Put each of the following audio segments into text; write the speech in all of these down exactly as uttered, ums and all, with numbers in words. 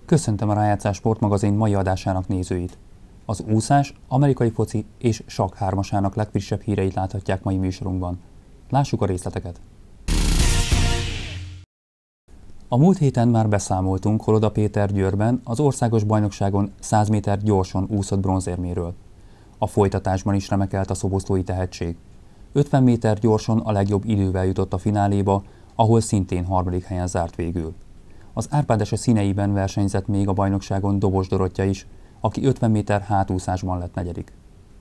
Köszöntöm a Rájátszás Sportmagazin mai adásának nézőit. Az úszás, amerikai foci és sakk hármasának legfrissebb híreit láthatják mai műsorunkban. Lássuk a részleteket! A múlt héten már beszámoltunk Holoda Péter Győrben az országos bajnokságon száz méter gyorson úszott bronzérméről. A folytatásban is remekelt a szoboszlói tehetség. ötven méter gyorson a legjobb idővel jutott a fináléba, ahol szintén harmadik helyen zárt végül. Az Árpád-ese színeiben versenyzett még a bajnokságon Dobos Dorottya is, aki ötven méter hátúszásban lett negyedik.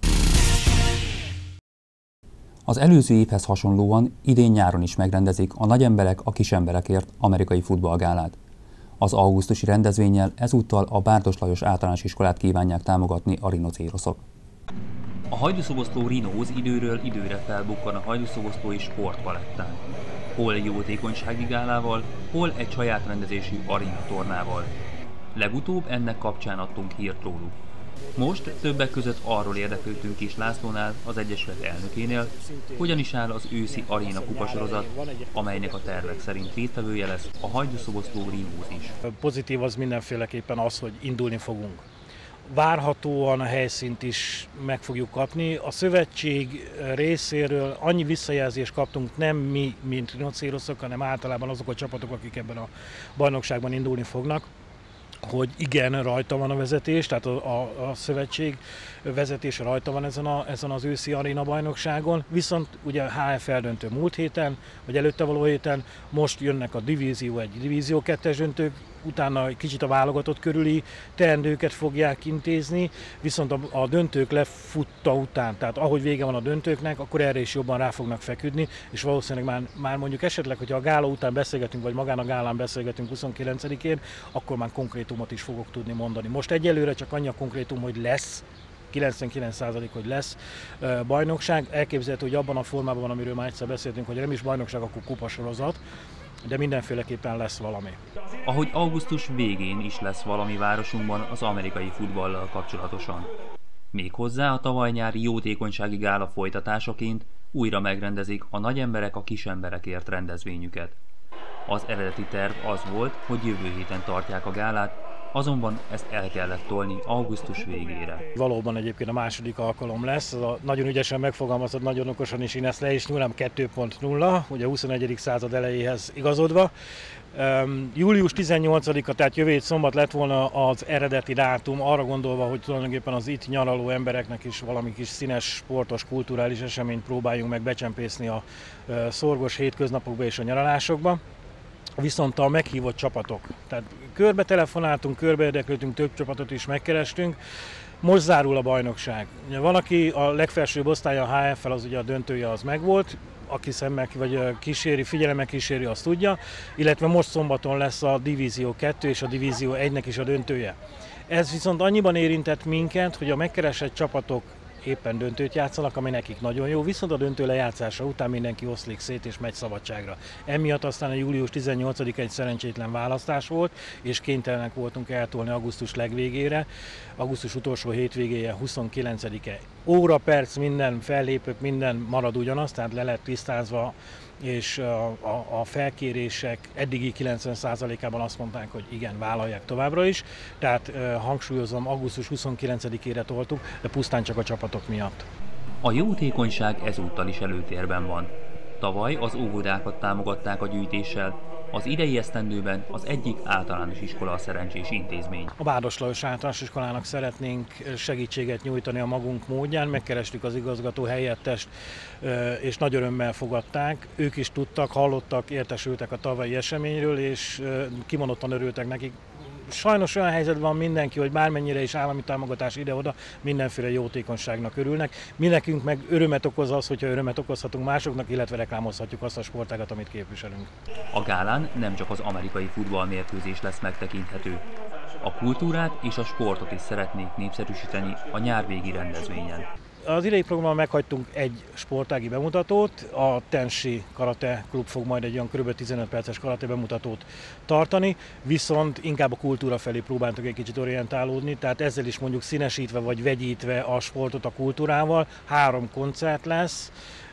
Az előző évhez hasonlóan idén nyáron is megrendezik a Nagy emberek a kis emberekért amerikai futballgálát. Az augusztusi rendezvénnyel ezúttal a Bárdos Lajos általános iskolát kívánják támogatni a rinocéroszok. A hajdúszoboszló Rinóz időről időre felbukkan a hajdúszoboszlói sportpalettán. Hol jótékonysági gálával, hol egy saját rendezésű aréna tornával. Legutóbb ennek kapcsán adtunk hírt róluk. Most többek között arról érdeklődtünk is Lászlónál, az Egyesület elnökénél, hogyan is áll az őszi aréna kupasorozat, amelynek a tervek szerint résztvevője lesz a hajdúszoboszló Rinóz is. Pozitív az mindenféleképpen az, hogy indulni fogunk. Várhatóan a helyszínt is meg fogjuk kapni. A szövetség részéről annyi visszajelzést kaptunk, nem mi, mint rinocéroszok, hanem általában azok a csapatok, akik ebben a bajnokságban indulni fognak, hogy igen, rajta van a vezetés, tehát a, a, a szövetség vezetése rajta van ezen, a, ezen az őszi aréna bajnokságon, viszont ugye a há ef eldöntő múlt héten, vagy előtte való héten, most jönnek a divízió egy, divízió kettes döntők, utána egy kicsit a válogatott körüli teendőket fogják intézni, viszont a, a döntők lefutta után, tehát ahogy vége van a döntőknek, akkor erre is jobban rá fognak feküdni, és valószínűleg már, már mondjuk esetleg, hogyha a gála után beszélgetünk, vagy magán a gálán beszélgetünk huszonkilencedikén, akkor már konkrétumot is fogok tudni mondani. Most egyelőre csak annyi a konkrétum, hogy lesz, kilencvenkilenc százalék, hogy lesz uh, bajnokság. Elképzelhető, hogy abban a formában van, amiről már egyszer beszéltünk, hogy nem is bajnokság, akkor kupasorozat, de mindenféleképpen lesz valami. Ahogy augusztus végén is lesz valami városunkban az amerikai futballal kapcsolatosan. Méghozzá a tavaly nyári jótékonysági gála folytatásaként újra megrendezik a Nagy emberek a kis emberekért rendezvényüket. Az eredeti terv az volt, hogy jövő héten tartják a gálát, azonban ezt el kellett tolni augusztus végére. Valóban egyébként a második alkalom lesz, az a nagyon ügyesen megfogalmazott, nagyon okosan is, én ezt le is nyúlom, kettő pont nulla, ugye a huszonegyedik század elejéhez igazodva. Um, július tizennyolcadika, tehát jövő hét szombat lett volna az eredeti dátum, arra gondolva, hogy tulajdonképpen az itt nyaraló embereknek is valami kis színes, sportos, kulturális eseményt próbáljunk meg becsempészni a uh, szorgos hétköznapokba és a nyaralásokba. Viszont a meghívott csapatok, tehát körbe telefonáltunk, körbe érdeklődtünk, több csapatot is megkerestünk, most zárul a bajnokság. Van, aki a legfelsőbb osztálya a há ef-fel, az ugye a döntője az megvolt, aki szemmel vagy kíséri, figyelemmel kíséri, azt tudja, illetve most szombaton lesz a divízió kettő és a divízió egynek is a döntője. Ez viszont annyiban érintett minket, hogy a megkeresett csapatok éppen döntőt játszanak, ami nekik nagyon jó, viszont a döntő lejátszása után mindenki oszlik szét és megy szabadságra. Emiatt aztán a július tizennyolcadika egy szerencsétlen választás volt, és kénytelenek voltunk eltolni augusztus legvégére, augusztus utolsó hétvégéje huszonkilencedike. Óra, perc, minden fellépők, minden marad ugyanaz, tehát le lett tisztázva, és a, a, a felkérések eddigi kilencven százalékában azt mondták, hogy igen, vállalják továbbra is. Tehát hangsúlyozom, augusztus huszonkilencedikére toltuk, de pusztán csak a csapatok miatt. A jótékonyság ezúttal is előtérben van. Tavaly az óvodákat támogatták a gyűjtéssel, az idei esztendőben az egyik általános iskola a szerencsés intézmény. A Bárdos Lajos általános iskolának szeretnénk segítséget nyújtani a magunk módján, megkerestük az igazgató helyettest, és nagy örömmel fogadták. Ők is tudtak, hallottak, értesültek a tavalyi eseményről, és kimondottan örültek nekik. Sajnos olyan helyzetben van mindenki, hogy bármennyire is állami támogatás ide-oda, mindenféle jótékonyságnak örülnek. Mi nekünk meg örömet okoz az, hogyha örömet okozhatunk másoknak, illetve reklámozhatjuk azt a sportágat, amit képviselünk. A gálán nem csak az amerikai futballmérkőzés lesz megtekinthető. A kultúrát és a sportot is szeretnék népszerűsíteni a nyárvégi rendezvényen. Az idei programban meghagytunk egy sportági bemutatót, a Tensi Karate Klub fog majd egy olyan kb. tizenöt perces karate bemutatót tartani, viszont inkább a kultúra felé próbáltuk egy kicsit orientálódni, tehát ezzel is mondjuk színesítve vagy vegyítve a sportot a kultúrával. Három koncert lesz,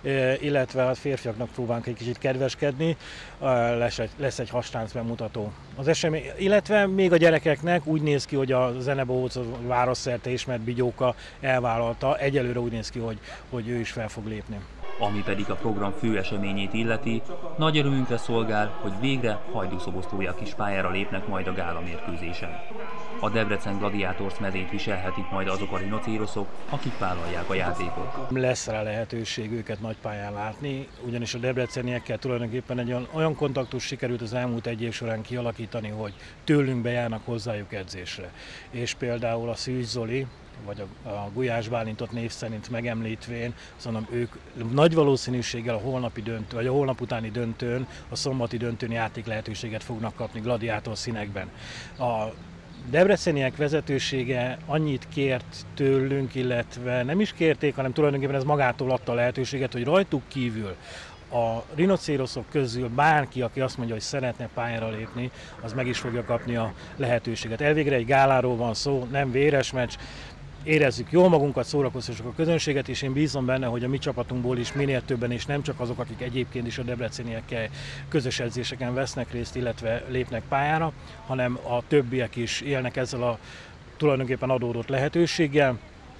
illetve a férfiaknak próbálunk egy kicsit kedveskedni, lesz egy, lesz egy hastánc bemutató. Az esemény, illetve még a gyerekeknek úgy néz ki, hogy a Zenebohóc, a városszerte ismert Bigyóka elvállalta, egyelőre úgy néz ki, hogy, hogy ő is fel fog lépni. Ami pedig a program fő eseményét illeti, nagy örömünkre szolgál, hogy végre hajdúszoboszlóiak is pályára lépnek majd a gála mérkőzésen. A Debrecen Gladiators mezét viselhetik majd azok a rinocéroszok, akik vállalják a játékot. Lesz rá lehetőség őket nagy pályán látni, ugyanis a debreceniekkel tulajdonképpen egy olyan, olyan kontaktus sikerült az elmúlt egy év során kialakítani, hogy tőlünk bejárnak hozzájuk edzésre. És például a Szűcs Zoli, vagy a, a Gulyás Bálintot név szerint megemlítvén, szóval ők nagy valószínűséggel a holnapi döntő, vagy a holnap utáni döntőn, a szombati döntőn játék lehetőséget fognak kapni gladiátor színekben. A debreceniek vezetősége annyit kért tőlünk, illetve nem is kérték, hanem tulajdonképpen ez magától adta a lehetőséget, hogy rajtuk kívül a rinocéroszok közül bárki, aki azt mondja, hogy szeretne pályára lépni, az meg is fogja kapni a lehetőséget. Elvégre egy gáláról van szó, nem véres meccs, érezzük jól magunkat, szórakoztassuk a közönséget, és én bízom benne, hogy a mi csapatunkból is minél többen, és nem csak azok, akik egyébként is a debreceniekkel közös edzéseken vesznek részt, illetve lépnek pályára, hanem a többiek is élnek ezzel a tulajdonképpen adódott lehetőséggel,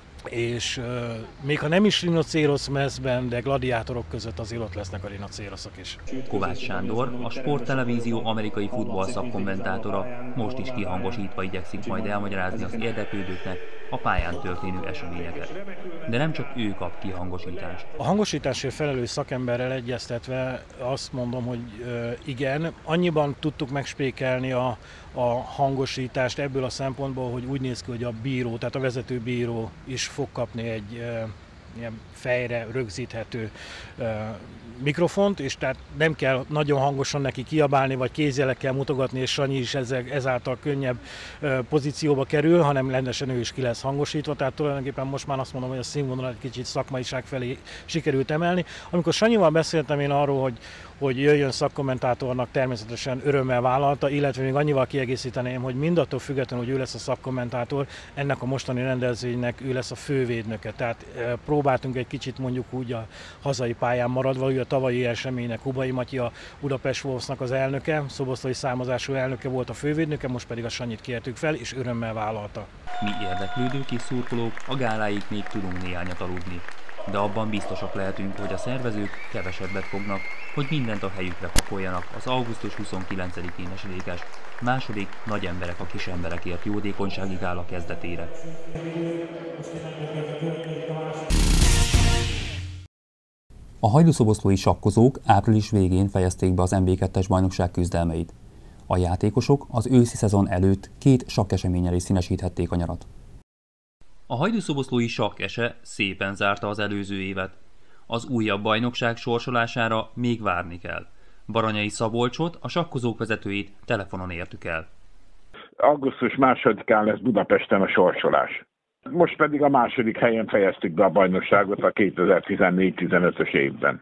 és uh, még ha nem is rinocérosz mezben, de gladiátorok között azért ott lesznek a rinocéroszok is. Kovács Sándor, a Sport Televízió amerikai futball szakkommentátora most is kihangosítva igyekszik majd elmagyarázni az érdeklődőknek a pályán történő eseményeket. De nem csak ő kap kihangosítást. A hangosításért felelős szakemberrel egyeztetve azt mondom, hogy uh, igen, annyiban tudtuk megspékelni a a hangosítást ebből a szempontból, hogy úgy néz ki, hogy a bíró, tehát a vezető bíró is fog kapni egy e, ilyen fejre rögzíthető e, mikrofont, és tehát nem kell nagyon hangosan neki kiabálni, vagy kézjelekkel mutogatni, és Sanyi is ezzel, ezáltal könnyebb e, pozícióba kerül, hanem rendesen ő is ki lesz hangosítva, tehát tulajdonképpen most már azt mondom, hogy a színvonal egy kicsit szakmaiság felé sikerült emelni. Amikor Sanyival beszéltem én arról, hogy hogy jöjjön szakkommentátornak, természetesen örömmel vállalta, illetve még annyival kiegészíteném, hogy mindattól függetlenül, hogy ő lesz a szakkommentátor, ennek a mostani rendezvénynek ő lesz a fővédnöke. Tehát e, próbáltunk egy kicsit mondjuk úgy a hazai pályán maradva, ő a tavalyi eseménynek Hubai Matyi, a Budapest Wolvesnak az elnöke, szoboszlói származású elnöke volt a fővédnöke, most pedig a Sanyit kértük fel, és örömmel vállalta. Mi érdeklődők és szurkolók a gáláig még tudunk néhányat aludni. De abban biztosak lehetünk, hogy a szervezők kevesebbet fognak, hogy mindent a helyükre pakoljanak az augusztus huszonkilencedikén esedékes második Nagy emberek a kis emberekért jótékonysági gála kezdetére. A hajdúszoboszlói sakkozók április végén fejezték be az em bé kettes bajnokság küzdelmeit. A játékosok az őszi szezon előtt két sakkeseménnyel is színesíthették a nyarat. A hajdúszoboszlói sakkese szépen zárta az előző évet. Az újabb bajnokság sorsolására még várni kell. Baranyai Szabolcsot, a sakkozók vezetőjét telefonon értük el. augusztus másodikán lesz Budapesten a sorsolás. Most pedig a második helyen fejeztük be a bajnokságot a kétezer-tizennégy tizenötös évben.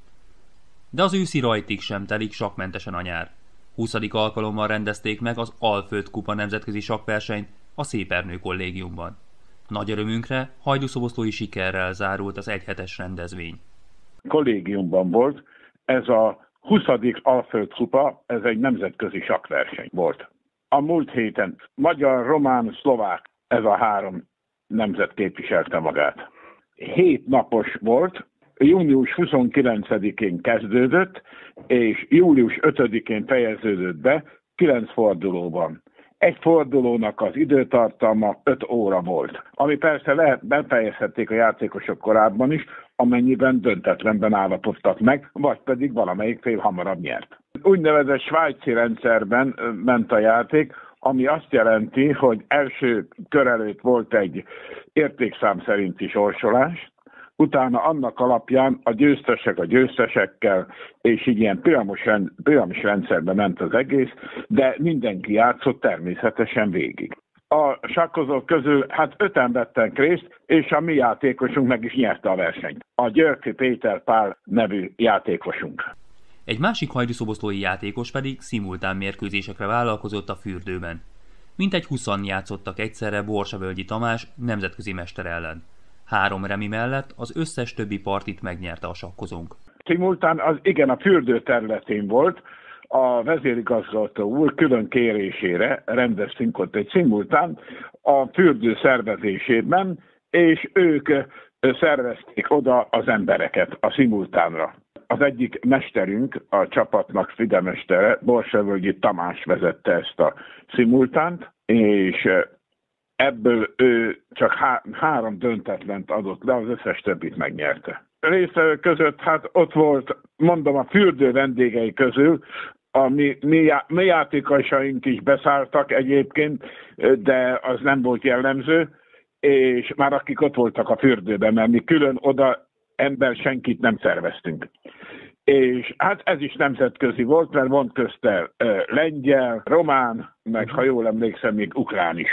De az őszi rajtig sem telik sakkmentesen a nyár. huszadik alkalommal rendezték meg az Alföld Kupa nemzetközi sakkversenyt a Szépernő kollégiumban. Nagy örömünkre hajdúszoboszlói sikerrel zárult az egyhetes rendezvény. Kollégiumban volt, ez a huszadik Alföld Kupa, ez egy nemzetközi sakkverseny volt. A múlt héten magyar, román, szlovák, ez a három nemzet képviselte magát. Hét napos volt, június huszonkilencedikén kezdődött, és július ötödikén fejeződött be, kilenc fordulóban. Egy fordulónak az időtartalma öt óra volt, ami persze lehet, befejezhették a játékosok korábban is, amennyiben döntetlenben állapodtak meg, vagy pedig valamelyik fél hamarabb nyert. Úgynevezett svájci rendszerben ment a játék, ami azt jelenti, hogy első kör előtt volt egy értékszám szerinti sorsolás, utána annak alapján a győztesek a győztesekkel, és így ilyen piramis, rend, piramis rendszerben ment az egész, de mindenki játszott természetesen végig. A sakkozók közül hát öten vettek részt, és a mi játékosunk meg is nyerte a versenyt. A Györfi Péter Pál nevű játékosunk. Egy másik hajdúszoboszlói játékos pedig szimultán mérkőzésekre vállalkozott a fürdőben. Mintegy húszan játszottak egyszerre Borsavölgyi Tamás nemzetközi mester ellen. Három remi mellett az összes többi partit megnyerte a sakkozónk. Szimultán az igen a fürdő területén volt, a vezérigazgató úr külön kérésére rendeztünk ott egy szimultán a fürdő szervezésében, és ők szervezték oda az embereket a szimultánra. Az egyik mesterünk, a csapatnak Fide mestere, Borsevölgyi Tamás vezette ezt a szimultánt, és ebből ő csak há- három döntetlent adott le, az összes többit megnyerte. Résztvevők között hát ott volt, mondom, a fürdő vendégei közül, a mi, mi, já- mi játékosaink is beszálltak egyébként, de az nem volt jellemző, és már akik ott voltak a fürdőben, mert mi külön oda ember senkit nem szerveztünk. És hát ez is nemzetközi volt, mert volt közte uh, lengyel, román, meg ha jól emlékszem, még ukrán is.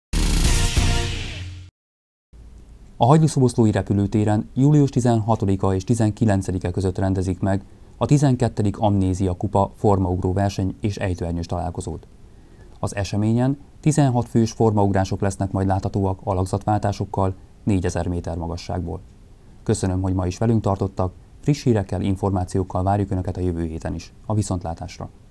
A Hajdúszoboszlói repülőtéren július tizenhatodika és tizenkilencedike között rendezik meg a tizenkettedik Amnézia Kupa formaugró verseny és ejtőernyős találkozót. Az eseményen tizenhat fős formaugrások lesznek majd láthatóak alakzatváltásokkal négyezer méter magasságból. Köszönöm, hogy ma is velünk tartottak, friss hírekkel, információkkal várjuk Önöket a jövő héten is. A viszontlátásra!